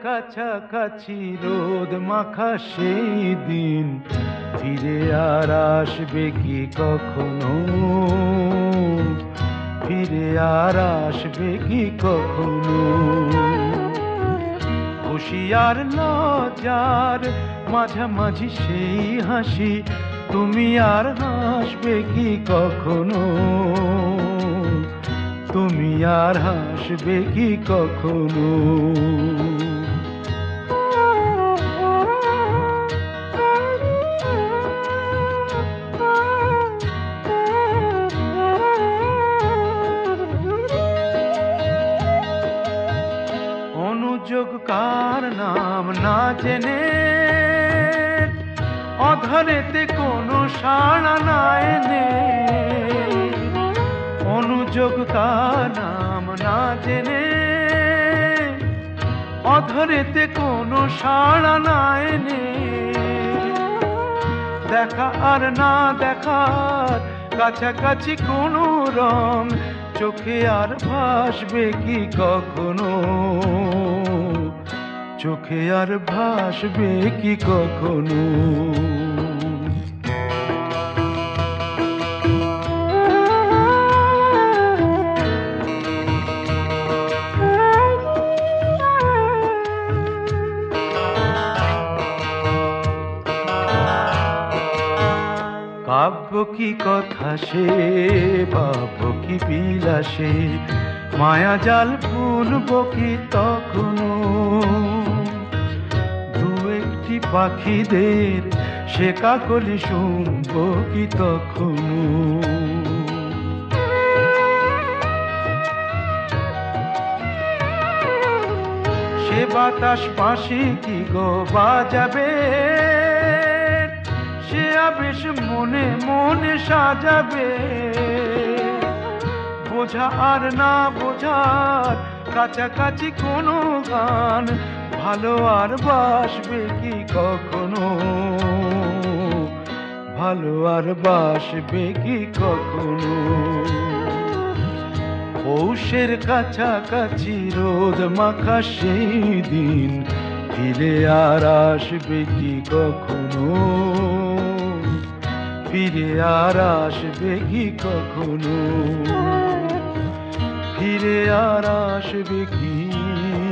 কাছাকাছি রোদ মাখা সেই দিন ফিরে আর আসবে কি কখনো? ফিরে আর আসবে কি কখনো? খুশি আর লজ্জার মাঝামাঝি সেই হাসি, তুমি আর হাসবে কি কখনো? তুমি আর হাসবে কি কখনো? অনুযোগ কার নাম না জেনে অধরেতে কোনো সাড়া না এনে, অনুযোগ কার নাম না জেনে অধরেতে কোনো সাড়া না এনে, দেখা আর না দেখার কাছাকাছি কোনো রং চোখে আর ভাসবে কি কখনো? চোখে আর ভাসবে কি কখনো? কাব্য কি কথা সে, ভাব কি বিলাসে, মায়া জাল বুনবো কি তখনো? দু একটি পাখিদের সে কাকলি শুনবো কি তখনো? সে বাতাস পাশে কি গো বাজাবে, সে আবেশ মনে মনে সাজাবে, বোঝা আর না বোঝার কাছাকাছি কোনো গান ভালো আর বাসবে কি কখনো? ভালো আর বাসবে কি কখনো? পৌষের কাছাকাছি রোদ মাখা সেই দিন ফিরে আর আসবে কি কখনো? ফিরে আর আসবে কি কখনো? ফিরে আর আসবে কি